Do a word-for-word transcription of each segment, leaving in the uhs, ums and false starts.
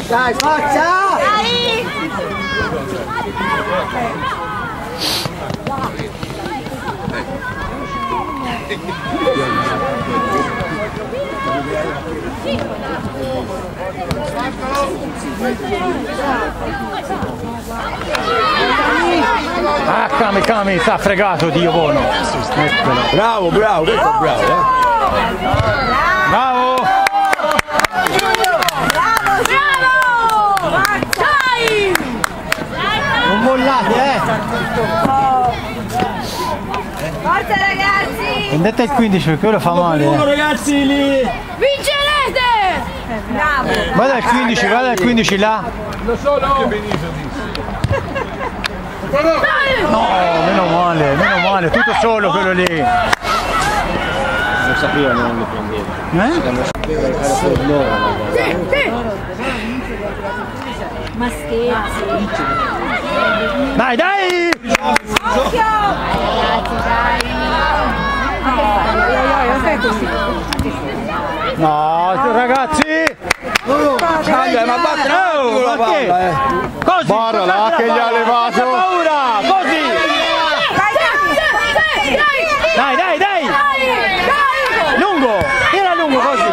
Dai, forza! Dai! Ah, Cami, Cami, sta fregato, Dio buono. Bravo, bravo, questo è bravo, eh. Bravo! Bravo, bravo! Dai! Non mollate, eh! Forza ragazzi! Prendete il quindici perché quello fa male. Uno, ragazzi, lì! Vincerete! Bravo! Guarda il quindici, guarda il quindici là. Lo so, no. Che Benito disse. No, meno male, meno male, tutto solo quello lì. Non sapeva, non lo prendeva. Eh? Non sapeva che era per loro. Sì, sì! Ma scherzi! Dai, dai! Occhio! Ragazzi, dai! No, ragazzi! Cambia, ma batte Oh, la ma che? palla, eh! Così! Guarda là che gli ha levato! Non paura! Così! Dai, dai, dai! Lungo! Tira lungo così!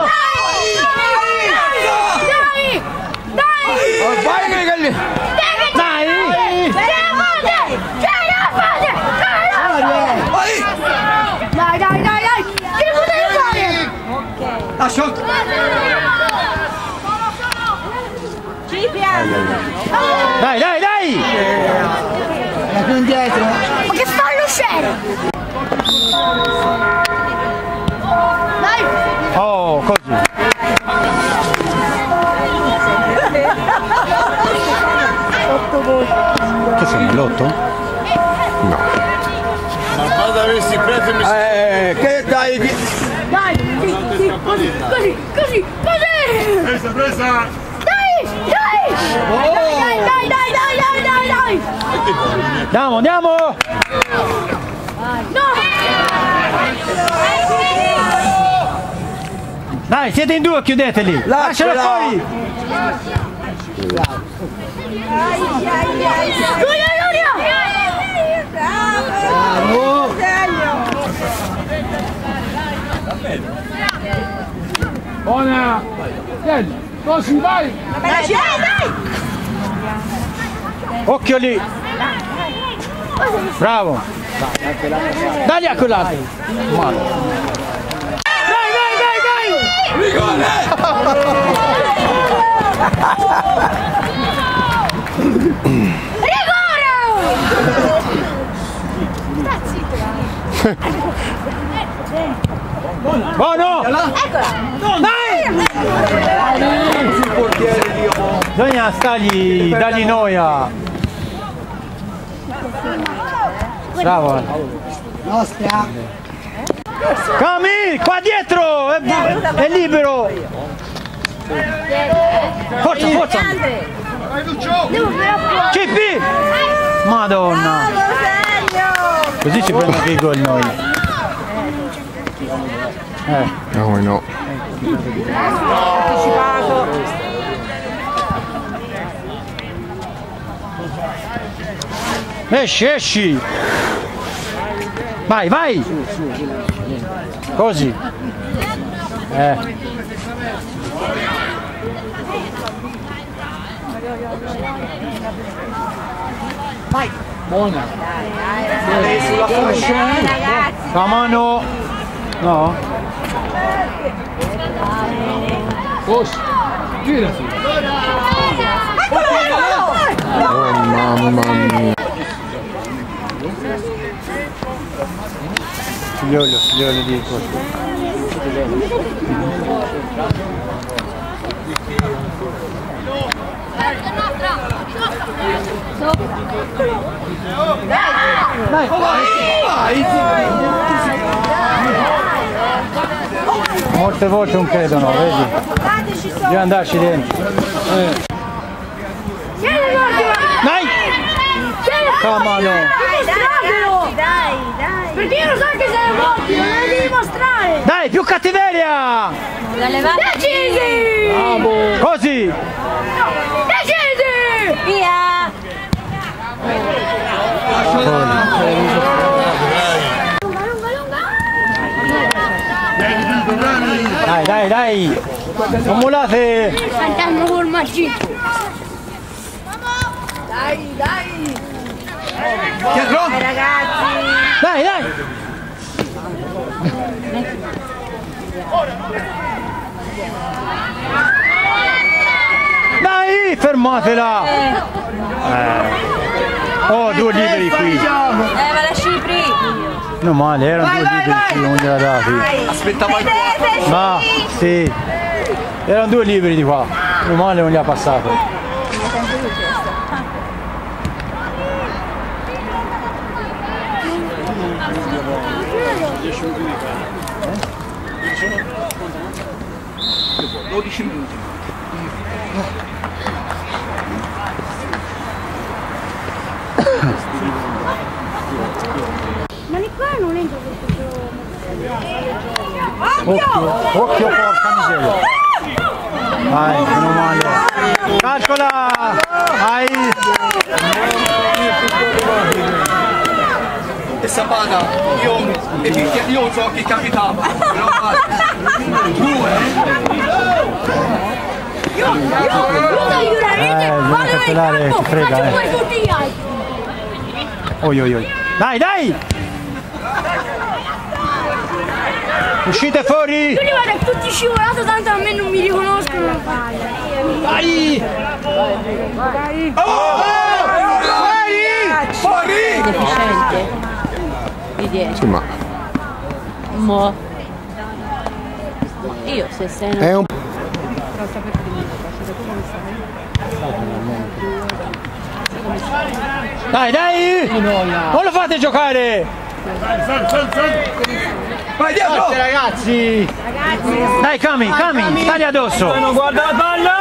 Vai che galli! Dai! Dai, dai, dai, dai! Che potevi fare? Lascia! Ci piace! Dai, dai, dai! La più indietro! Ma che fa l'usciere? Dai! Oh, così! Che sono, l'otto? Ma vado a avessi preso mi Eh, che dai! Dai! Sì, sì, così, così, così, così! presa, presa! Dai! Dai! Dai, dai, dai, dai, dai, dai, dai! Andiamo, andiamo! No! Dai, siete in due, chiudeteli! Lascialo fuori! Giulia, Giulia! Bravo! Buona! Vieni, così vai! Dai, dai! Occhio lì! Bravo! Dagli a quell'altro! Male! Dai, dai, dai, dai! Rigore! Rigore! Sta zitto! Buono! Eccola! Dai! Bisogna stargli, dargli noia! Bravo! Nostra! Cami, qua dietro! È, è libero! Forza, forza! C P! Madonna! Così ci prendiamo i gol noi! Eh. No, no. Esci, esci! Vai, vai! Così! Eh. Vai! Buona! Sulla fascia! Ragazzi! La mano! No? Posso? Tirati! Eccolo! Oh mamma mia! Figliolo, figliolo di questo. Dai! Vai! Molte volte non credono, vedi? Devi andarci dentro. Eh. Dai! Come no? Dai, dai, dai! Perché io lo so che sei morti, non lo devi mostrare! Dai, più cattiveria! Decisi! Così! Dai, dai, dai! Non molate! Andiamo col magito! Dai, dai! Dietro! Dai ragazzi! Dai, dai! Dai, fermatela! Eh. Oh, due liberi qui! Eh, va la Cipri! Non male, erano due liberi qui, non gliela dati. Aspettavo il qua. Ma, sì! Erano due liberi di qua, non male non li ha passato. dodici minuti. Ma di qua non entro questo. Occhio, occhio porca miseria. Vai, meno male. Calcola! Vai! E Sabata, io, io so che capitava. Due. Io, io aiuterete! Eh, bisogna cancellare, ci frega, eh. Faccio tutti gli altri! Oi oi oi. Dai, dai! Uscite fuori! Io li vedo tutti scivolato, tanto a me non mi riconoscono. Vai! Dai! Oh! Fuori! Deficiente di dieci. Sì, ma Mo. Io se sei è un Dai, dai! Non lo fate giocare! Vai dietro! Forte, ragazzi! Dai, Cami, Cami, stai addosso! Non guarda la palla!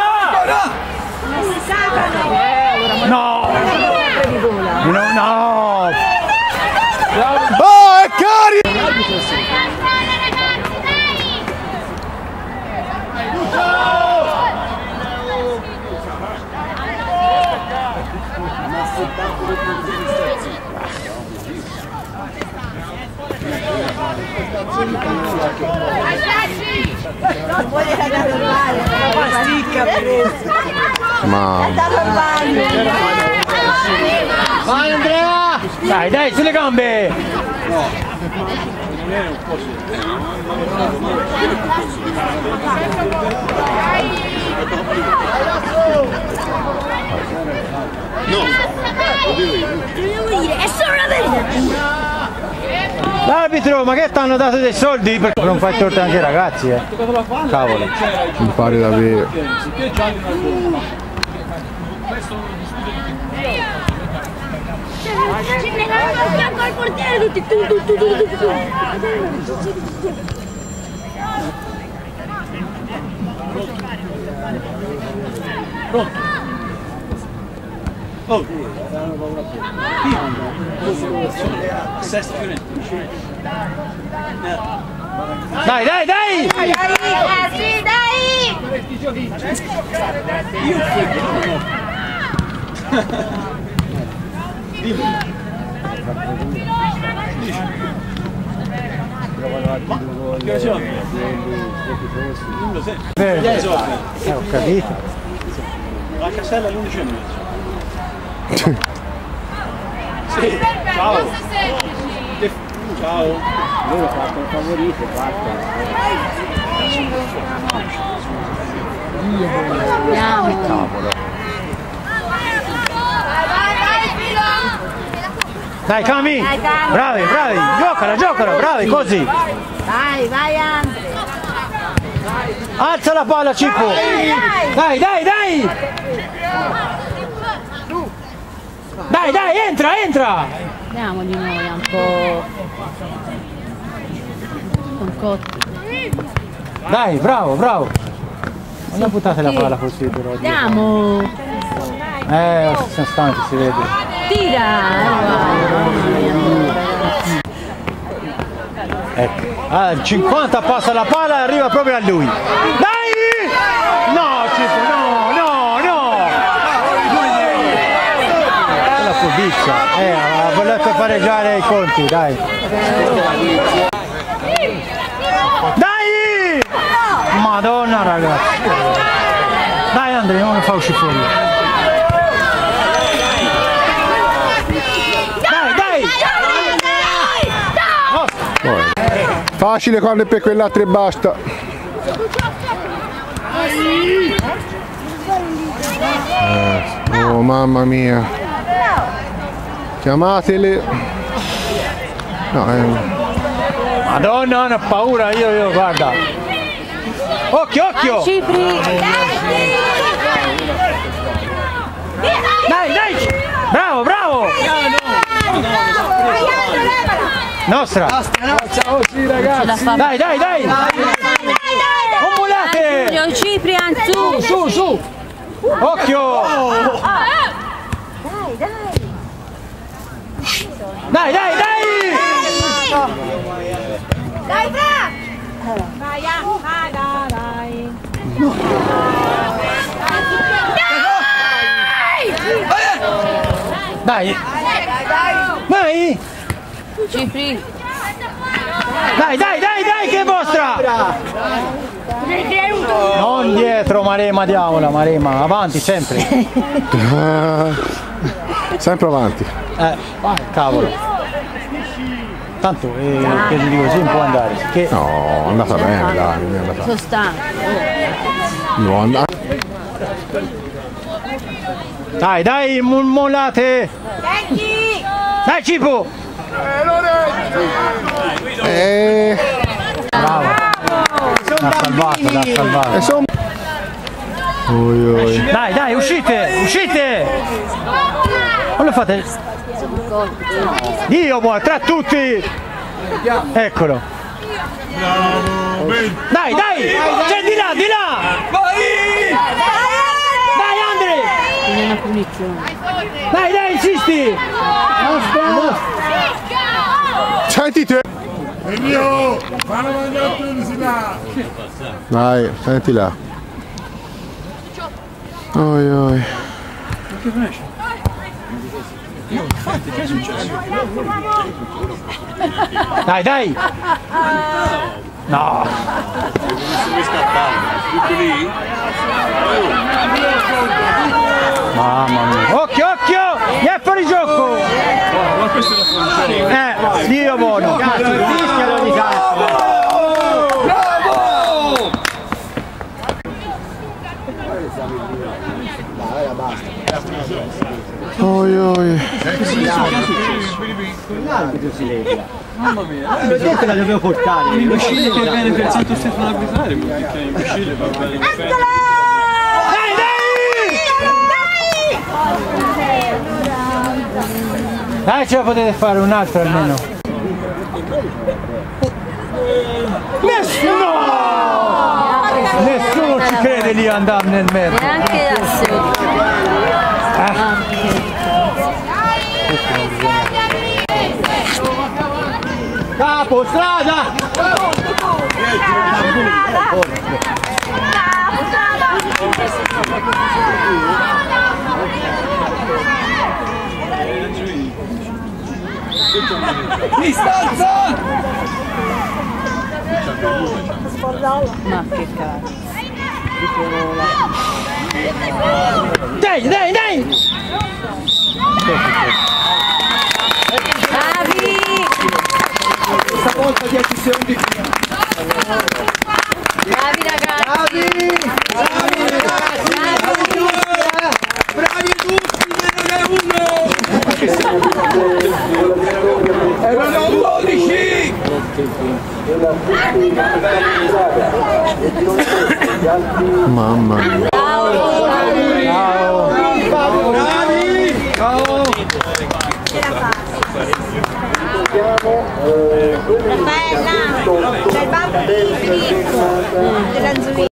No! No, no! oh, è cari! Non vuole andare al mare, la sticca Ma Vai Andrea! Dai, dai, sulle gambe! devo dire, è solo una verità! L'arbitro, ma che ti hanno dato dei soldi? Per non fai torto anche ai ragazzi, eh! Cavolo! mi pare davvero. Ce ne danno a fianco al portiere tutti tu tu tu tu tu tu. Pronto? Oh! Sesta Fiorentina. Dai, dai, dai! Dai, sì, dai! Io Dimmi. Che ragione? Non lo sento. Eh, ho capito. La casella alle undici e mezzo. Sì, ciao. Ciao. Loro partono favoriti, partono. Andiamo. Dai, Cami! Bravi, bravi! Giocala, giocala, bravi, così! Vai, vai Andre! Alza la palla, Cippo! Dai, dai, dai! Dai, dai, entra, entra! Andiamo di noi un po'. Un cotti. Dai, bravo, bravo! Non buttate la palla così, però. Andiamo! Eh, sono stanchi, si vede. Tira! Ecco. Ah, il cinquanta passa la palla e arriva proprio a lui. Dai! No, Cippo, no, no, no! È la furbizia. Eh, ha voleto pareggiare i conti, dai. Dai! Madonna ragazzi. Dai Andrea, non mi fa uscire fuori. Dai, dai! Facile quando è per quell'altro e basta. Eh, oh mamma mia. Chiamatele. No, eh. Madonna, non ho paura, io, io, guarda. Occhio, occhio! Cipri! Dai, dai! Bravo, bravo! Nostra! Ciao, sì ragazzi! Dai, dai, dai! Non volate! Ciprian, su! Su, su! Occhio! Dai, dai, dai! Dai, Fra! Vai, vai, dai! Dai! Vai! Cipri! Dai, dai, dai, dai, che è vostra! Non dietro, Marema, diamola, Marema, avanti, sempre. Sempre avanti. Eh, cavolo. Tanto, eh, che gli dico, sì, non può andare. Che... No, è andata bene, dai, non è andata. Sono stanco. No, è andata. Dai, dai, mollate! Dai, Cipo! Eh, Bravo! L'ha salvata, l'ha salvata. e son... Oi, oi. Dai, dai, uscite, uscite! Non lo fate? Dio buono, tra tutti! Eccolo! Dai, dai! C'è di là, di là! Dai, Andre! È una punizione. Dai, dai, insisti! Senti te! È mio! Fanno mangiare pubblicità! Dai, senti là. Oi, oi. Che è successo? Dai, dai! No! Mamma mia! Occhio, occhio! Gli è fuori gioco! Ma questo è la funzione. Eh, Dio buono! Fischialo ogni tanto! Bravo! Dai, basta. Oi, oi. L'arbitro si lega. Mamma mia! L'ho detto la dovevo portare. Il Buscilli va bene per Santo Stefano a Brisare, perché il Buscilli va bene per Fede. Dai, dai! Dai, ce la potete fare un altro almeno. Nessuno! Nessuno ci crede lì andare nel mezzo. Neanche da sé. Capo, strada! Distanza! Ma che cazzo. Dai, dai, dai! Bravi! Stavolta dieci secondi prima. Bravi ragazzi! Bravi! Bravi ragazzi! Bravi tutti! Bravi tutti! Meno che uno! Erano dodici! Mamma mia. Ciao! Bravi! Ciao! Raffaella, c'è il babbo di Filippo, dell'Anzolino.